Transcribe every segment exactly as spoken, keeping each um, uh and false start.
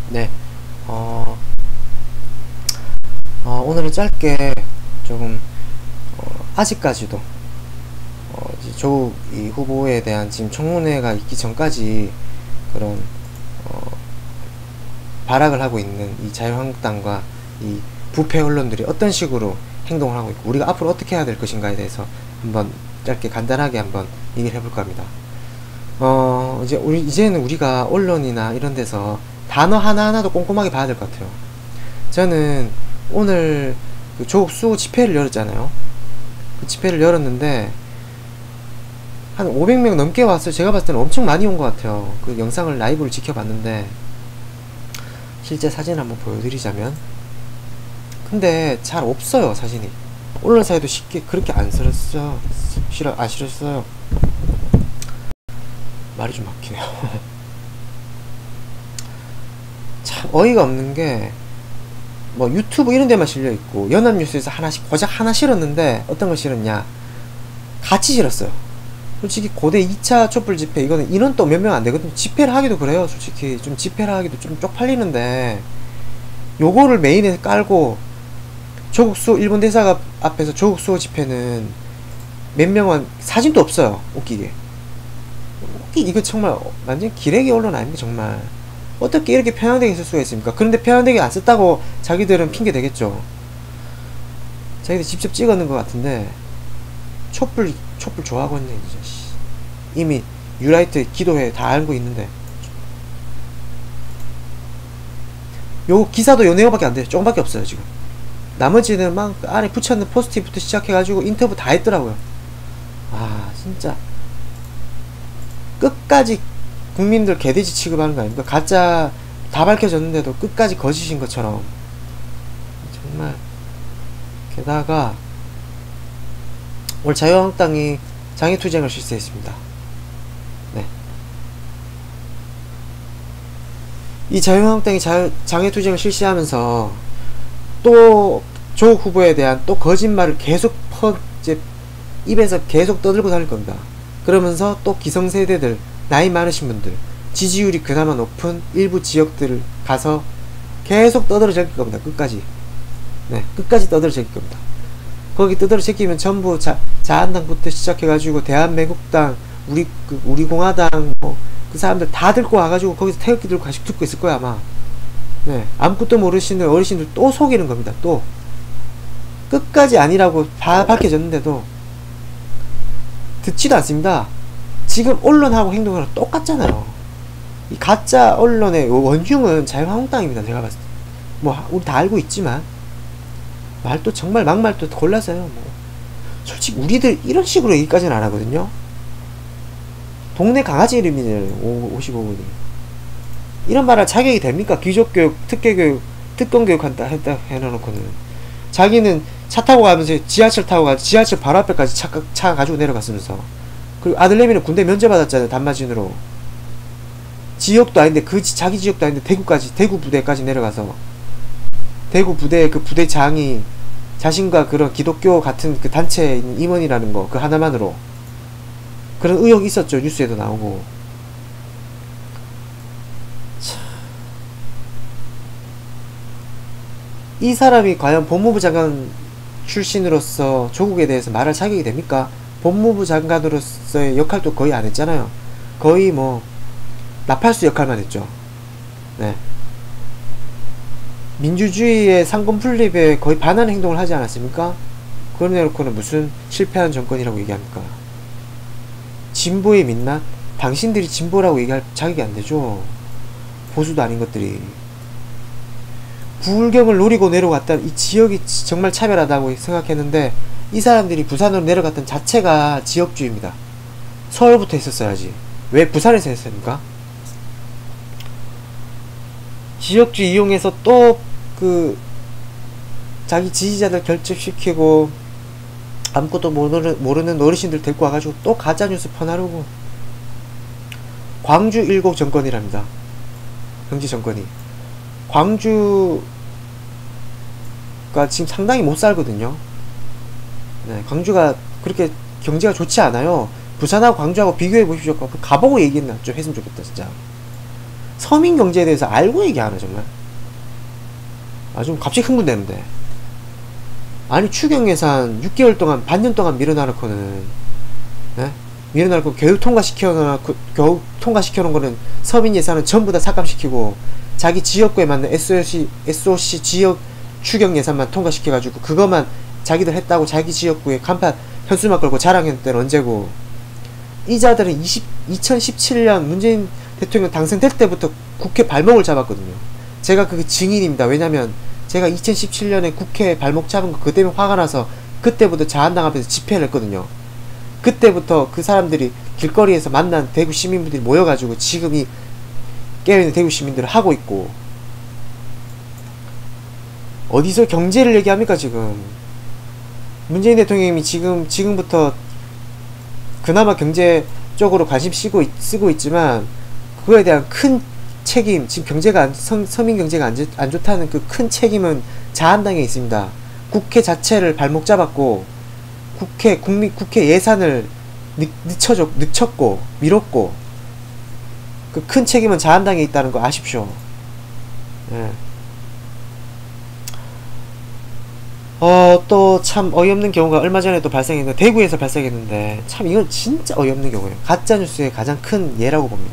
네, 어, 어, 오늘은 짧게 조금 어, 아직까지도 어, 이제 조국 이 후보에 대한 지금 청문회가 있기 전까지 그런 어, 발악을 하고 있는 이 자유한국당과 이 부패 언론들이 어떤 식으로 행동을 하고 있고 우리가 앞으로 어떻게 해야 될 것인가에 대해서 한번 짧게 간단하게 한번 얘기를 해볼까 합니다. 어, 이제 우리 이제는 우리가 언론이나 이런 데서 단어 하나하나도 꼼꼼하게 봐야 될 것 같아요. 저는 오늘 그 조국 수호 집회를 열었잖아요. 그 집회를 열었는데 한 오백 명 넘게 왔어요. 제가 봤을 때는 엄청 많이 온 것 같아요. 그 영상을 라이브를 지켜봤는데 실제 사진 한번 보여드리자면, 근데 잘 없어요 사진이. 언론사에도 쉽게 그렇게 안 실었어요. 싫어 안 실었어요. 말이 좀 막히네요. 참 어이가 없는 게 뭐 유튜브 이런 데만 실려 있고 연합뉴스에서 하나씩 고작 하나 실었는데 어떤 걸 실었냐, 같이 실었어요. 솔직히 고대 이 차 촛불 집회 이거는 인원 또 몇 명 안 되거든요. 집회를 하기도 그래요. 솔직히 좀 집회를 하기도 좀 쪽팔리는데 요거를 메인에 깔고 조국 수호 일본 대사관 앞에서 조국 수호 집회는 몇 명은 사진도 없어요. 웃기게. 웃기 이거 정말 완전 기레기 언론 아닙니까 정말. 어떻게 이렇게 편향되게 쓸 수가 있습니까? 그런데 편향되게 안 썼다고 자기들은 핑계 대겠죠. 자기들 직접 찍었는 것 같은데 촛불 촛불 좋아하고 있네 진짜. 이미 유라이트 기도회 다 알고 있는데 요 기사도 요 내용밖에 안 돼요. 조금밖에 없어요 지금. 나머지는 막 안에 붙였는 포스트잇부터 시작해가지고 인터뷰 다 했더라고요. 아 진짜 끝까지 국민들 개돼지 취급하는 거 아닙니까? 가짜 다 밝혀졌는데도 끝까지 거짓인 것처럼. 정말. 게다가 오늘 자유한국당이 장애투쟁을 실시했습니다. 네. 이 자유한국당이 자, 장애투쟁을 실시하면서 또 조국 후보에 대한 또 거짓말을 계속 퍼 이제 입에서 계속 떠들고 다닐 겁니다. 그러면서 또 기성세대들, 나이 많으신 분들, 지지율이 그나마 높은 일부 지역들을 가서 계속 떠들어 제낄 겁니다. 끝까지. 네, 끝까지 떠들어 제낄 겁니다. 거기 떠들어 제끼면 전부 자, 자한당부터 시작해가지고 대한민국당, 우리 그, 우리공화당, 뭐 그 사람들 다 들고 와가지고 거기서 태극기 들고 가씩 듣고 있을 거야 아마. 네, 아무것도 모르시는 어르신들 또 속이는 겁니다. 또 끝까지 아니라고 다 밝혀졌는데도 듣지도 않습니다. 지금 언론하고 행동하는 똑같잖아요. 이 가짜 언론의 원흉은 자유한국당입니다. 제가 봤을 때. 뭐 우리 다 알고 있지만 말도 정말 막말도 골라서요. 뭐 솔직히 우리들 이런 식으로 얘기까지는 안 하거든요. 동네 강아지 이름이잖아요. 오십오 분이. 이런 말할 자격이 됩니까? 귀족교육, 특혜교육, 특권교육 한다 했다 해놓고는 자기는 차 타고 가면서 지하철 타고 가 지하철 바로 앞에까지 차, 차 가지고 내려갔으면서, 그리고 아들내미는 군대 면제받았잖아요. 단마진으로. 지역도 아닌데 그 지, 자기 지역도 아닌데 대구까지, 대구 부대까지 내려가서 대구 부대 그 부대장이 자신과 그런 기독교 같은 그 단체에 있는 임원이라는 거 그 하나만으로 그런 의혹이 있었죠. 뉴스에도 나오고. 참. 이 사람이 과연 법무부 장관 출신으로서 조국에 대해서 말할 자격이 됩니까? 법무부 장관으로서의 역할도 거의 안 했잖아요. 거의 뭐 나팔수 역할만 했죠. 네. 민주주의의 상권 분립에 거의 반하는 행동을 하지 않았습니까? 그걸 내놓고는 무슨 실패한 정권이라고 얘기합니까? 진보의 민낯? 당신들이 진보라고 얘기할 자격이 안 되죠. 보수도 아닌 것들이. 부울경을 노리고 내려갔다는 이 지역이 정말 차별하다고 생각했는데 이 사람들이 부산으로 내려갔던 자체가 지역주의입니다. 서울부터 했었어야지. 왜 부산에서 했습니까? 지역주의 이용해서 또 그 자기 지지자들 결집시키고 아무것도 모르는, 모르는 어르신들 데리고 와가지고 또 가짜뉴스 퍼나르고. 광주 일곡 정권이랍니다. 경제 정권이. 광주가 지금 상당히 못 살거든요. 네, 광주가 그렇게 경제가 좋지 않아요. 부산하고 광주하고 비교해 보십시오. 가보고 얘기했나 좀 했으면 좋겠다 진짜. 서민 경제에 대해서 알고 얘기하나 정말. 아 좀 갑자기 흥분되는데. 아니 추경 예산 육 개월 동안 반년 동안 밀어놔놓고는 네? 밀어놔놓고 교육 통과시켜놓고 교육 통과시켜놓은 거는 서민 예산은 전부 다 삭감시키고 자기 지역구에 맞는 에스오씨 에스오씨 지역 추경 예산만 통과시켜가지고 그것만 자기들 했다고 자기 지역구에 간판 현수막 걸고 자랑했던 때는 언제고. 이자들은 이천십칠 년 문재인 대통령 당선될 때부터 국회 발목을 잡았거든요. 제가 그게 증인입니다. 왜냐면 제가 이천십칠 년에 국회 발목 잡은 거 그 때문에 화가 나서 그때부터 자한당 앞에서 집회를 했거든요. 그때부터 그 사람들이 길거리에서 만난 대구 시민분들이 모여가지고 지금 이 깨어있는 대구 시민들을 하고 있고. 어디서 경제를 얘기합니까 지금. 문재인 대통령이 지금 지금부터 그나마 경제 쪽으로 관심 쓰고, 있, 쓰고 있지만 그거에 대한 큰 책임, 지금 경제가 안, 성, 서민 경제가 안, 안 좋다는 그 큰 책임은 자한당에 있습니다. 국회 자체를 발목 잡았고 국회 국민 국회 예산을 늦, 늦춰 늦췄고 미뤘고 그 큰 책임은 자한당에 있다는 거 아십시오. 예. 어, 또 참 어이없는 경우가 얼마 전에 또 발생했는데 대구에서 발생했는데 참 이건 진짜 어이없는 경우예요. 가짜뉴스의 가장 큰 예라고 봅니다.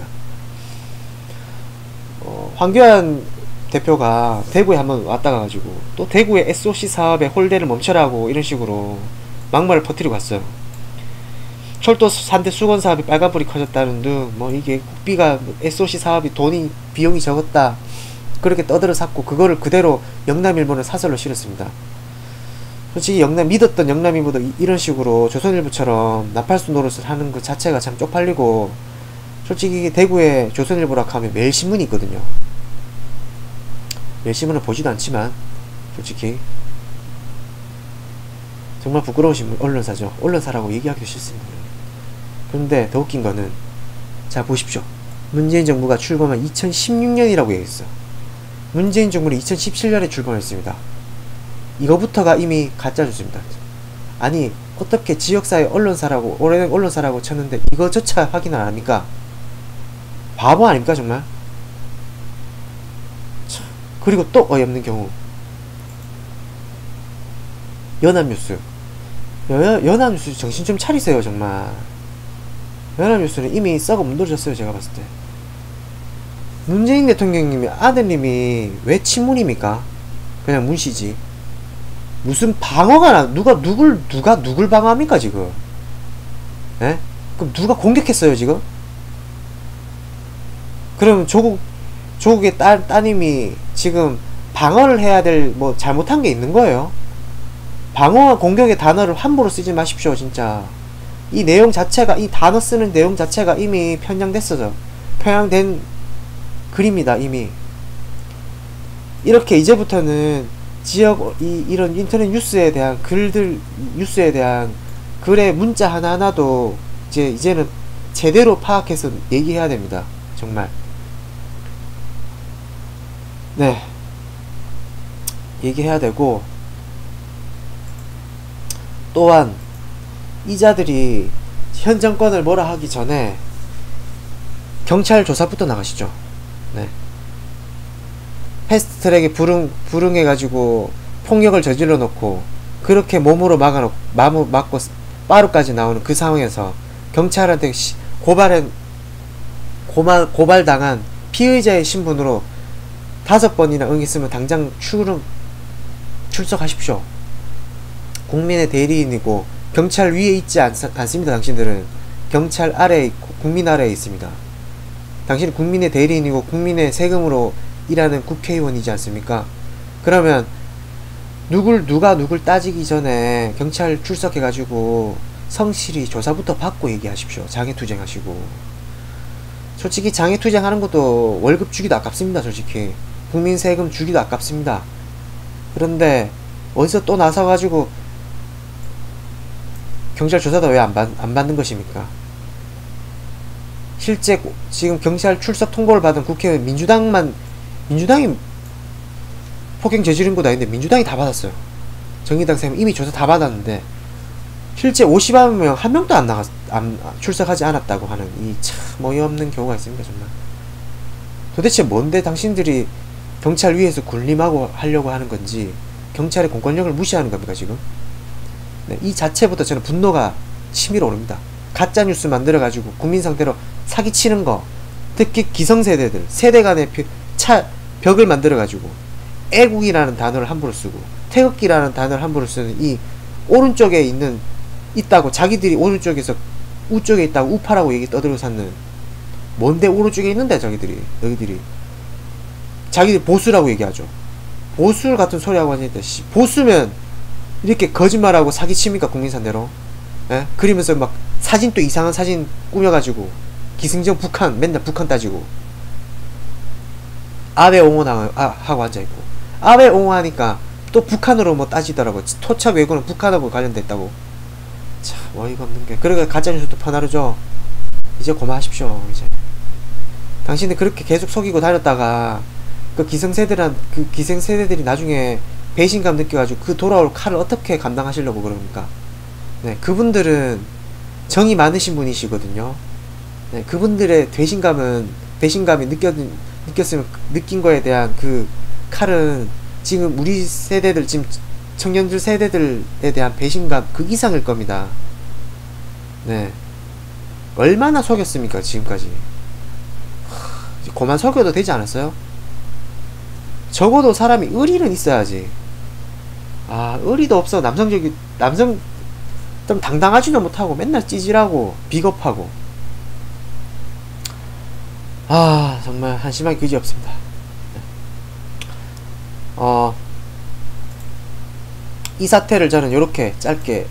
어, 황교안 대표가 대구에 한번 왔다 가가지고 또 대구의 에스오씨 사업의 홀대를 멈춰라고 이런 식으로 막말을 퍼뜨리고 갔어요. 철도 삼 대 수건 사업이 빨간불이 커졌다는 등 뭐 이게 국비가 에스오씨 사업이 돈이 비용이 적었다 그렇게 떠들어 샀고 그거를 그대로 영남일보는 사설로 실었습니다. 솔직히 영남 믿었던 영남일보도 이, 이런 식으로 조선일보처럼 나팔수 노릇을 하는 그 자체가 참 쪽팔리고. 솔직히 대구에 조선일보라고 하면 매일신문이 있거든요. 매일신문을 보지도 않지만 솔직히 정말 부끄러운 신문 언론사죠. 언론사라고 얘기하기도 싫습니다. 그런데 더 웃긴 거는 자 보십시오. 문재인 정부가 출범한 이천십육 년이라고 얘기했어. 문재인 정부는 이천십칠 년에 출범했습니다. 이거부터가 이미 가짜뉴스입니다. 아니 어떻게 지역사회 언론사라고 오래된 언론사라고 쳤는데 이거조차 확인을 안합니까? 바보 아닙니까 정말? 참. 그리고 또 어이없는 경우 연합뉴스 여, 연합뉴스 정신 좀 차리세요 정말. 연합뉴스는 이미 썩어 문드러졌어요. 제가 봤을 때 문재인 대통령님이 아드님이 왜 친문입니까? 그냥 문씨지. 무슨 방어가 나 누가 누굴 누가 누굴 방어합니까 지금? 에? 그럼 누가 공격했어요 지금? 그럼 조국 조국의 따, 따님이 지금 방어를 해야 될 뭐 잘못한 게 있는 거예요? 방어와 공격의 단어를 함부로 쓰지 마십시오 진짜. 이 내용 자체가 이 단어 쓰는 내용 자체가 이미 편향됐어요. 편향된 글입니다 이미. 이렇게 이제부터는 지역 이 이런 인터넷 뉴스에 대한 글들 뉴스에 대한 글의 문자 하나하나도 이제 이제는 제대로 파악해서 얘기해야 됩니다 정말. 네 얘기해야 되고. 또한 이자들이 현 정권을 뭐라 하기 전에 경찰 조사부터 나가시죠. 네. 패스트트랙에 불응, 불응해가지고 폭력을 저질러 놓고 그렇게 몸으로 막아놓고 마무 맞고 빠루까지 나오는 그 상황에서 경찰한테 고발한 고발, 고발당한 피의자의 신분으로 다섯 번이나 응했으면 당장 출응 출석하십시오. 국민의 대리인이고 경찰 위에 있지 않, 않습니다. 당신들은 경찰 아래에 있고 국민 아래에 있습니다. 당신은 국민의 대리인이고 국민의 세금으로 일하는 국회의원이지 않습니까? 그러면 누굴 누가 누굴 따지기 전에 경찰 출석해가지고 성실히 조사부터 받고 얘기하십시오. 장애투쟁하시고. 솔직히 장애투쟁하는 것도 월급 주기도 아깝습니다. 솔직히 국민 세금 주기도 아깝습니다. 그런데 어디서 또 나서가지고 경찰 조사도 왜 안 안 받는 것입니까? 실제 지금 경찰 출석 통보를 받은 국회의원 민주당만 민주당이 폭행 저지른 것도 아닌데 민주당이 다 받았어요. 정의당 쌤 이미 조사 다 받았는데 실제 오십여 명 한 명도 안 나갔 안 출석하지 않았다고 하는 이 참 어이없는 경우가 있습니다 정말. 도대체 뭔데 당신들이 경찰 위에서 군림하고 하려고 하는 건지, 경찰의 공권력을 무시하는 겁니까 지금? 네, 이 자체부터 저는 분노가 치밀어 오릅니다. 가짜뉴스 만들어가지고 국민 상대로 사기치는 거, 특히 기성세대들, 세대 간의 차, 벽을 만들어가지고 애국이라는 단어를 함부로 쓰고 태극기라는 단어를 함부로 쓰는 이 오른쪽에 있는, 있다고 자기들이 오른쪽에서 우쪽에 있다고 우파라고 얘기 떠들고 샀는, 뭔데 오른쪽에 있는데 자기들이, 너희들이 자기들 보수라고 얘기하죠. 보수 같은 소리하고 하니까 보수면 이렇게 거짓말하고 사기칩니까 국민 상대로? 예? 그러면서 막 사진 또 이상한 사진 꾸며가지고 기승전 북한 맨날 북한 따지고 아베 옹호하고 아, 앉아있고, 아베 옹호하니까 또 북한으로 뭐 따지더라고. 토착 외교는 북한하고 관련됐다고. 참 어이가 없는게. 그러니까 가짜뉴스도 퍼나르죠. 이제 고마하십시오. 이제 당신들 그렇게 계속 속이고 다녔다가 그 기성세대란 그 기성세대들이 나중에 배신감 느껴가지고 그 돌아올 칼을 어떻게 감당하시려고 그럽니까? 네, 그분들은 정이 많으신 분이시거든요. 네, 그분들의 배신감은 배신감이 느껴 느꼈으면 느낀 거에 대한 그 칼은 지금 우리 세대들, 지금 청년들 세대들에 대한 배신감 그 이상일 겁니다. 네, 얼마나 속였습니까 지금까지. 하, 그만 속여도 되지 않았어요? 적어도 사람이 의리는 있어야지. 아, 의리도 없어. 남성적이 남성 좀 당당하지도 못하고 맨날 찌질하고 비겁하고. 아, 정말 한심하게 그지없습니다. 어, 이 사태를 저는 요렇게 짧게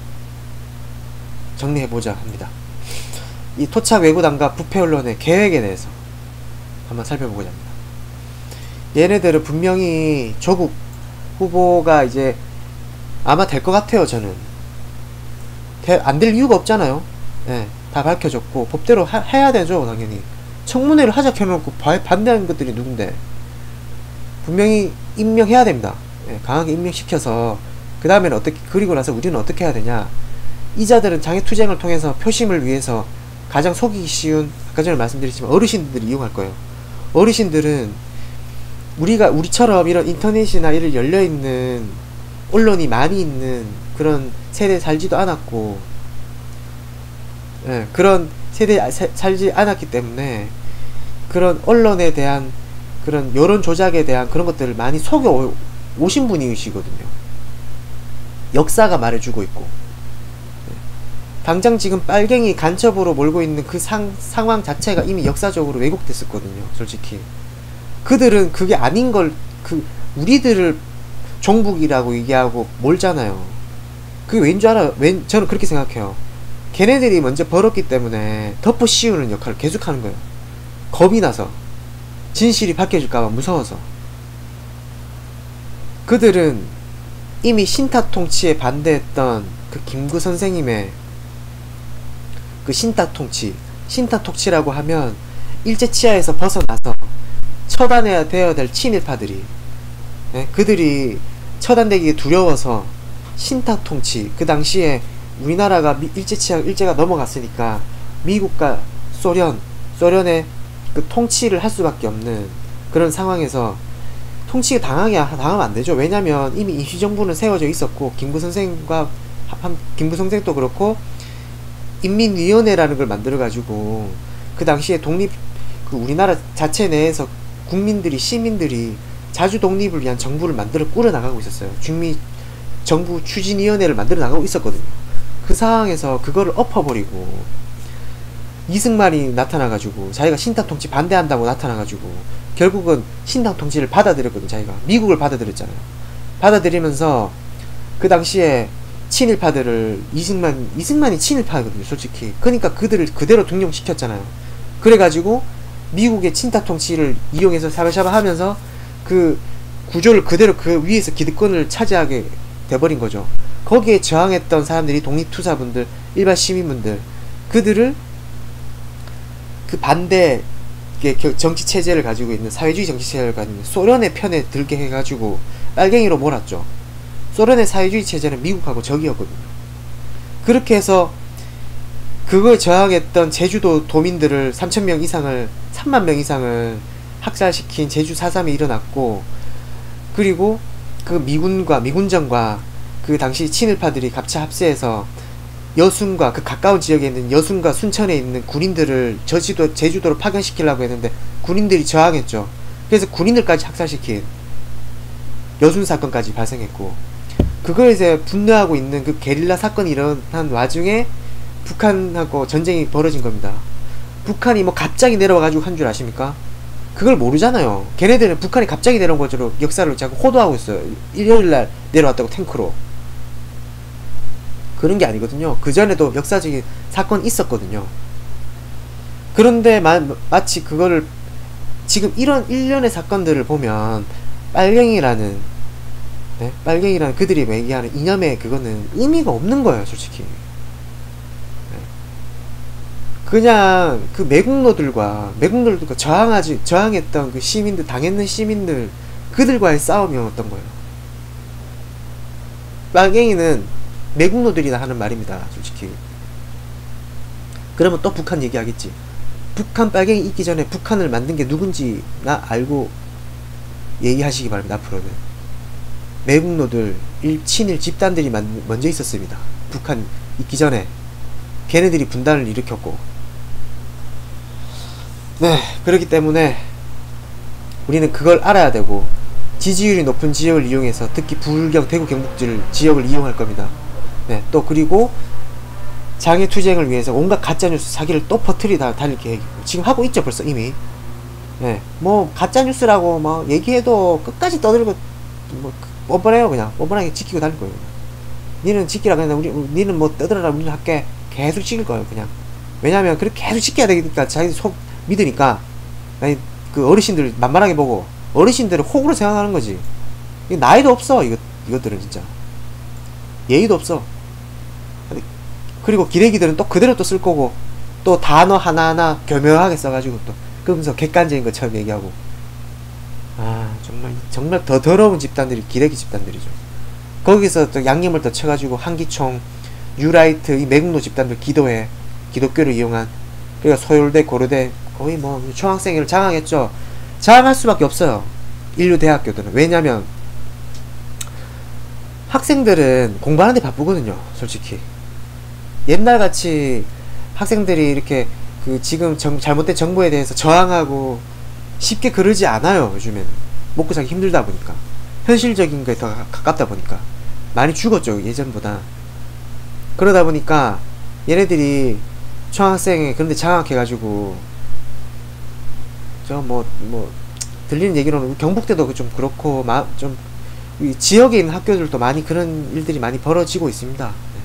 정리해보자 합니다. 이 토착 외구당과 부패 언론의 계획에 대해서 한번 살펴보고자 합니다. 얘네들은 분명히 조국 후보가 이제 아마 될 것 같아요. 저는 안 될 이유가 없잖아요. 예, 다 밝혀졌고 법대로 하, 해야 되죠. 당연히 청문회를 하자 켜놓고 반대하는 것들이 누군데. 분명히 임명해야 됩니다. 예, 강하게 임명시켜서 그 다음에는 어떻게, 그리고 나서 우리는 어떻게 해야 되냐. 이자들은 장애투쟁을 통해서 표심을 위해서 가장 속이기 쉬운, 아까 전에 말씀드렸지만 어르신들이 이용할 거예요. 어르신들은 우리가 우리처럼 이런 인터넷이나 이런 열려있는 언론이 많이 있는 그런 세대에 살지도 않았고, 예, 그런 세대에 사, 살지 않았기 때문에 그런 언론에 대한 그런 여론 조작에 대한 그런 것들을 많이 속여 오신 분이시거든요. 역사가 말해주고 있고. 예. 당장 지금 빨갱이 간첩으로 몰고 있는 그 상, 상황 자체가 이미 역사적으로 왜곡됐었거든요. 솔직히 그들은 그게 아닌 걸, 그 우리들을 종북이라고 얘기하고 몰잖아요. 그게 왠 줄 알아요? 왠, 저는 그렇게 생각해요. 걔네들이 먼저 벌었기 때문에 덮어 씌우는 역할을 계속하는 거예요. 겁이 나서, 진실이 밝혀질까봐 무서워서. 그들은 이미 신탁 통치에 반대했던 그 김구 선생님의 그 신탁 통치, 신탁 통치라고 하면 일제치하에서 벗어나서 처단해야 되어야 될 친일파들이, 네? 그들이 처단되기 두려워서 신탁 통치, 그 당시에 우리나라가 미, 일제치하, 일제가 넘어갔으니까 미국과 소련, 소련의 그 통치를 할 수밖에 없는 그런 상황에서 통치 당하게 당하면 안 되죠. 왜냐면 이미 임시정부는 세워져 있었고, 김구 선생과 한, 김구 선생도 그렇고 인민위원회라는 걸 만들어 가지고 그 당시에 독립, 그 우리나라 자체 내에서 국민들이, 시민들이 자주 독립을 위한 정부를 만들어 꾸려 나가고 있었어요. 중미 정부 추진위원회를 만들어 나가고 있었거든요. 그 상황에서 그거를 엎어버리고 이승만이 나타나가지고 자기가 신탁 통치 반대한다고 나타나가지고 결국은 신탁 통치를 받아들였거든. 자기가 미국을 받아들였잖아요. 받아들이면서 그 당시에 친일파들을, 이승만 이승만이 친일파거든요 솔직히. 그러니까 그들을 그대로 등용시켰잖아요. 그래가지고 미국의 친탁 통치를 이용해서 샤바샤바 하면서 그 구조를 그대로 그 위에서 기득권을 차지하게 돼버린 거죠. 거기에 저항했던 사람들이 독립투사분들, 일반 시민분들, 그들을 그 반대 정치체제를 가지고 있는, 사회주의 정치체제를 가지고 있는 소련의 편에 들게 해가지고 빨갱이로 몰았죠. 소련의 사회주의 체제는 미국하고 적이었거든요. 그렇게 해서 그걸 저항했던 제주도 도민들을 삼천 명 이상을, 삼만 명 이상을 학살시킨 제주 사 삼이 일어났고, 그리고 그 미군과 미군정과 그 당시 친일파들이 갑차 합세해서 여순과 그 가까운 지역에 있는 여순과 순천에 있는 군인들을 저지도 제주도로 파견시키려고 했는데 군인들이 저항했죠. 그래서 군인들까지 학살시킨 여순 사건까지 발생했고, 그거에 이제 분노하고 있는 그 게릴라 사건이 일어난 와중에 북한하고 전쟁이 벌어진 겁니다. 북한이 뭐 갑자기 내려와가지고 한 줄 아십니까? 그걸 모르잖아요. 걔네들은 북한이 갑자기 내려온 것처럼 역사를 자꾸 호도하고 있어요. 일요일날 내려왔다고 탱크로. 그런 게 아니거든요. 그 전에도 역사적인 사건이 있었거든요. 그런데 마, 마치 그거를 지금 이런 일련의 사건들을 보면 빨갱이라는 네? 빨갱이라는 그들이 얘기하는 이념의 그거는 의미가 없는 거예요, 솔직히. 네. 그냥 그 매국노들과 매국노들과 저항하지 저항했던 그 시민들, 당했는 시민들, 그들과의 싸움이었던 거예요. 빨갱이는 매국노들이나 하는 말입니다, 솔직히. 그러면 또 북한 얘기하겠지. 북한 빨갱이 있기 전에 북한을 만든 게 누군지 나 알고 얘기하시기 바랍니다. 앞으로는 매국노들 일, 친일 집단들이 만, 먼저 있었습니다. 북한 있기 전에 걔네들이 분단을 일으켰고. 네, 그렇기 때문에 우리는 그걸 알아야 되고, 지지율이 높은 지역을 이용해서 특히 부울경, 대구, 경북 지역을 이용할 겁니다. 네, 또 그리고 장애투쟁을 위해서 온갖 가짜뉴스 사기를 또 퍼뜨리다 달릴 계획이고, 지금 하고 있죠 벌써 이미. 네, 뭐 가짜뉴스라고 뭐 얘기해도 끝까지 떠들고 뭐 뻔뻔해요. 그냥 뻔뻔하게 지키고 다닐 거예요. 니는 지키라, 그냥 우리 니는 뭐 떠들어라, 우리는 할게, 계속 지킬 거예요 그냥. 왜냐면 그렇게 계속 지켜야 되니까, 자기 속 믿으니까. 아니 그 어르신들 만만하게 보고 어르신들을 호구로 생각하는 거지. 나이도 없어 이것, 이것들은 진짜 예의도 없어. 그리고 기레기들은 또 그대로 또 쓸 거고, 또 단어 하나하나 교묘하게 써가지고 또 그러면서 객관적인 것처럼 얘기하고. 아 정말 정말 더 더러운 집단들이 기레기 집단들이죠. 거기서 또 양념을 더 쳐가지고 한기총, 뉴라이트, 이 매국노 집단들 기도회, 기독교를 이용한, 그리고 소요대, 고려대 거의 뭐 초학생을 장악했죠. 장악할 수밖에 없어요, 인류 대학교들은. 왜냐면 학생들은 공부하는데 바쁘거든요, 솔직히. 옛날같이 학생들이 이렇게 그 지금 정, 잘못된 정보에 대해서 저항하고 쉽게 그러지 않아요. 요즘에는 먹고 살기 힘들다 보니까, 현실적인 게 더 가깝다 보니까 많이 죽었죠, 예전보다. 그러다 보니까 얘네들이 초등학생에 그런데 장악해가지고, 저 뭐 뭐 들리는 얘기로는 경북대도 좀 그렇고, 마, 좀 이 지역에 있는 학교들도 많이 그런 일들이 많이 벌어지고 있습니다. 네.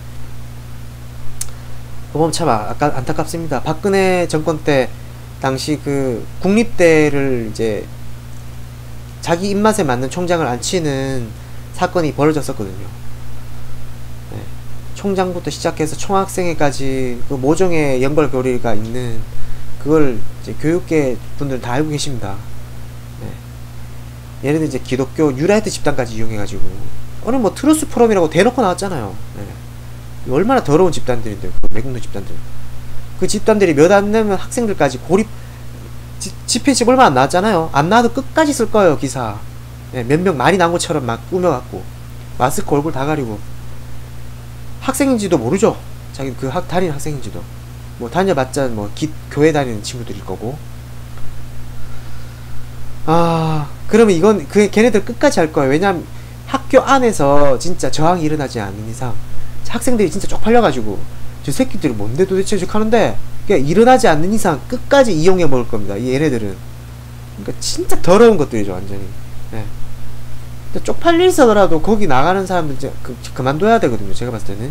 보면 참 아, 안타깝습니다. 박근혜 정권 때 당시 그 국립대를 이제 자기 입맛에 맞는 총장을 안 치는 사건이 벌어졌었거든요. 네. 총장부터 시작해서 총학생회까지 그 모종의 연결고리가 있는, 그걸 이제 교육계 분들 다 알고 계십니다. 네. 예를 들어 이제 기독교 뉴라이트 집단까지 이용해가지고, 오늘 뭐 트루스 포럼이라고 대놓고 나왔잖아요. 네. 얼마나 더러운 집단들인데, 그 매국노 집단들. 그 집단들이 몇 안 되면 학생들까지 고립, 지, 집회집 얼마 안 나왔잖아요. 안 나와도 끝까지 쓸 거예요, 기사. 네, 몇 명 많이 나온 것처럼 막 꾸며갖고 마스크 얼굴 다 가리고. 학생인지도 모르죠. 자기 그 학 다니는 학생인지도. 뭐 다녀봤자 뭐 기, 교회 다니는 친구들일 거고. 아 그러면 이건 그 걔네들 끝까지 할 거예요. 왜냐면 학교 안에서 진짜 저항이 일어나지 않는 이상 학생들이 진짜 쪽팔려가지고 저 새끼들이 뭔데 도대체 저 하는데, 그러니까 일어나지 않는 이상 끝까지 이용해 먹을 겁니다, 이 얘네들은. 그러니까 진짜 더러운 것들이죠, 완전히. 네. 쪽팔리서라도 거기 나가는 사람들 이제 그, 그만둬야 되거든요, 제가 봤을 때는.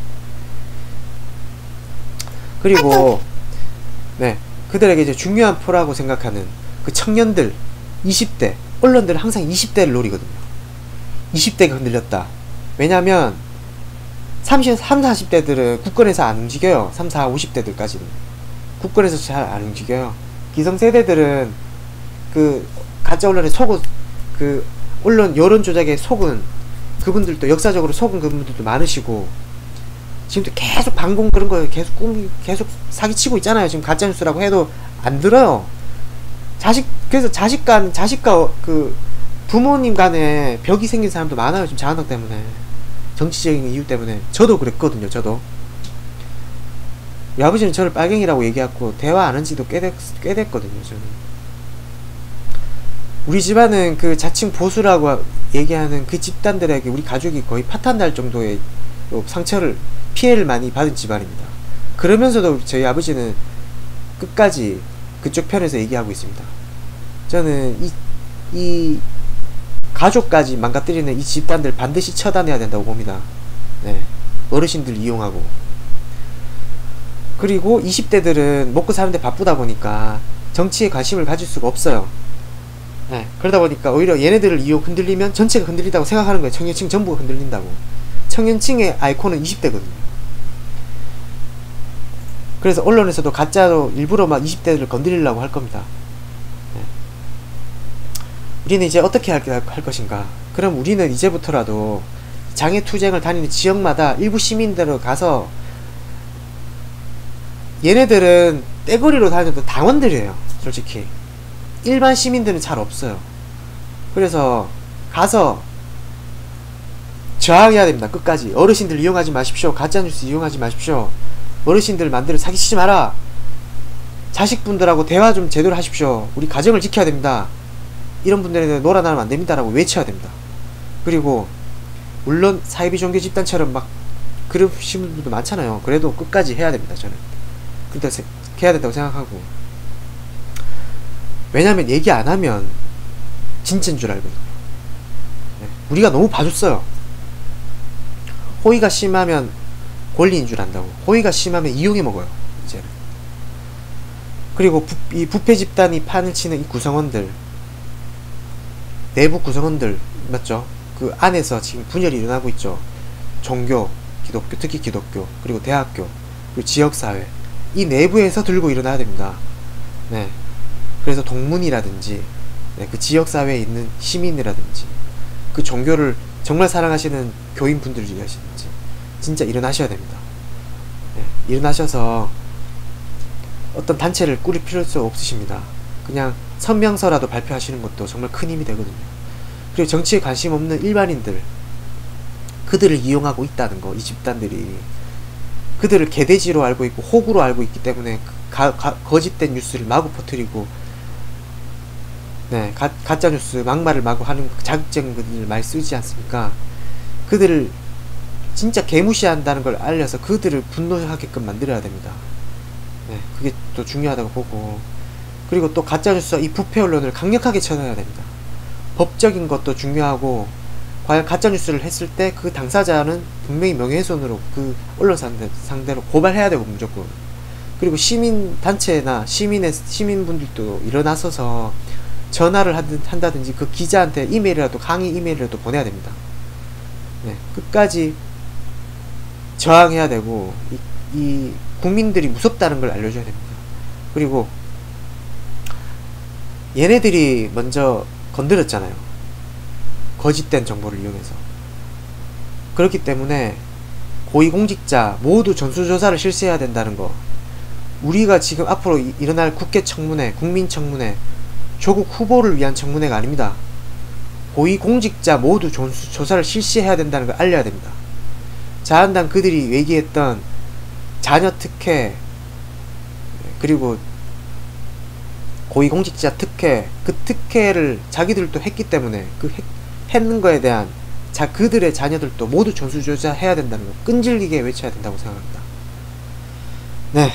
그리고 네, 그들에게 이제 중요한 표라고 생각하는 그 청년들, 이십 대 언론들은 항상 이십 대를 노리거든요. 이십 대가 흔들렸다. 왜냐면 삼십, 사십 대들은 국권에서 안 움직여요. 삼, 사, 오십 대들까지는 국권에서 잘 안 움직여요. 기성세대들은 그 가짜 언론에 속은, 그 언론 여론 조작에 속은 그분들도, 역사적으로 속은 그분들도 많으시고, 지금도 계속 방공 그런 거 계속 꿈 계속 사기치고 있잖아요. 지금 가짜뉴스라고 해도 안 들어요. 자식, 그래서 자식 간, 자식과 그 부모님 간에 벽이 생긴 사람도 많아요. 지금 자한당 때문에. 정치적인 이유 때문에. 저도 그랬거든요. 저도. 우리 아버지는 저를 빨갱이라고 얘기하고 대화 안 한 지도 꽤, 됐, 꽤 됐거든요. 저는. 우리 집안은 그 자칭 보수라고 얘기하는 그 집단들에게 우리 가족이 거의 파탄날 정도의 상처를, 피해를 많이 받은 집안입니다. 그러면서도 저희 아버지는 끝까지 그쪽 편에서 얘기하고 있습니다. 저는 이, 이 가족까지 망가뜨리는 이 집단들 반드시 처단해야 된다고 봅니다. 네. 어르신들 이용하고. 그리고 이십 대들은 먹고 사는데 바쁘다 보니까 정치에 관심을 가질 수가 없어요. 네. 그러다 보니까 오히려 얘네들을 이용 흔들리면 전체가 흔들린다고 생각하는 거예요. 청년층 전부가 흔들린다고. 청년층의 아이콘은 이십 대거든요. 그래서 언론에서도 가짜로 일부러 막 이십 대들을 건드리려고 할 겁니다. 네. 우리는 이제 어떻게 할, 할 것인가? 그럼 우리는 이제부터라도 장애투쟁을 다니는 지역마다 일부 시민들로 가서, 얘네들은 떼거리로 다녀도 당원들이에요. 솔직히 일반 시민들은 잘 없어요. 그래서 가서 저항해야 됩니다. 끝까지. 어르신들 이용하지 마십시오. 가짜뉴스 이용하지 마십시오. 어르신들 만들어 사기치지 마라. 자식분들하고 대화 좀 제대로 하십시오. 우리 가정을 지켜야 됩니다. 이런 분들에게 놀아나면 안 됩니다. 라고 외쳐야 됩니다. 그리고 물론 사이비 종교 집단처럼 막 그러시는 분들도 많잖아요. 그래도 끝까지 해야 됩니다. 저는 그러니까 해야 된다고 생각하고. 왜냐면 얘기 안 하면 진짜인 줄 알거든요. 네. 우리가 너무 봐줬어요. 호의가 심하면 권리인 줄 안다고. 호의가 심하면 이용해 먹어요. 이제는. 그리고 부, 이 부패 집단이 판을 치는 이 구성원들, 내부 구성원들 맞죠? 그 안에서 지금 분열이 일어나고 있죠. 종교, 기독교, 특히 기독교, 그리고 대학교, 그리고 지역사회, 이 내부에서 들고 일어나야 됩니다. 네. 그래서 동문이라든지, 네, 그 지역사회에 있는 시민이라든지, 그 종교를 정말 사랑하시는 교인분들이라든지 진짜 일어나셔야 됩니다. 네, 일어나셔서 어떤 단체를 꾸릴 필요도 없으십니다. 그냥 성명서라도 발표하시는 것도 정말 큰 힘이 되거든요. 그리고 정치에 관심 없는 일반인들, 그들을 이용하고 있다는 거, 이 집단들이 그들을 개돼지로 알고 있고 호구로 알고 있기 때문에 가, 가, 거짓된 뉴스를 마구 퍼뜨리고, 네, 가, 가짜뉴스 막말을 마구 하는 자극적인 많이 쓰지 않습니까? 그들을 진짜 개무시한다는 걸 알려서 그들을 분노하게끔 만들어야 됩니다. 네, 그게 또 중요하다고 보고. 그리고 또 가짜뉴스와 이 부패 언론을 강력하게 쳐내야 됩니다. 법적인 것도 중요하고, 과연 가짜뉴스를 했을 때 그 당사자는 분명히 명예훼손으로 그 언론 상대, 상대로 고발해야 되고 무조건. 그리고 시민단체나 시민의, 시민분들도 일어나서서 전화를 한다든지 그 기자한테 이메일이라도, 강의 이메일이라도 보내야 됩니다. 네, 끝까지 저항해야 되고, 이, 이 국민들이 무섭다는 걸 알려줘야 됩니다. 그리고 얘네들이 먼저 건드렸잖아요. 거짓된 정보를 이용해서. 그렇기 때문에 고위공직자 모두 전수조사를 실시해야 된다는 거. 우리가 지금 앞으로 이, 일어날 국회 청문회, 국민 청문회, 조국 후보를 위한 청문회가 아닙니다. 고위공직자 모두 전수조사를 실시해야 된다는 걸 알려야 됩니다. 자한당 그들이 얘기했던 자녀 특혜, 그리고 고위공직자 특혜, 그 특혜를 자기들도 했기 때문에 그 했, 했는 거에 대한 자 그들의 자녀들도 모두 전수조사 해야 된다는 거 끈질기게 외쳐야 된다고 생각합니다. 네,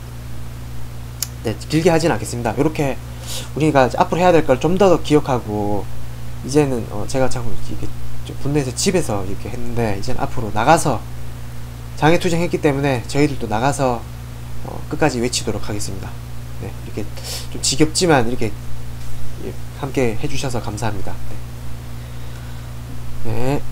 네 길게 하진 않겠습니다. 이렇게 우리가 앞으로 해야 될 걸 좀 더 기억하고, 이제는 어 제가 자꾸 이게 좀 분노해서 집에서 이렇게 했는데, 이제는 앞으로 나가서 장애투쟁 했기 때문에 저희들도 나가서 어 끝까지 외치도록 하겠습니다. 네, 이렇게 좀 지겹지만 이렇게 함께 해주셔서 감사합니다. 네. 네.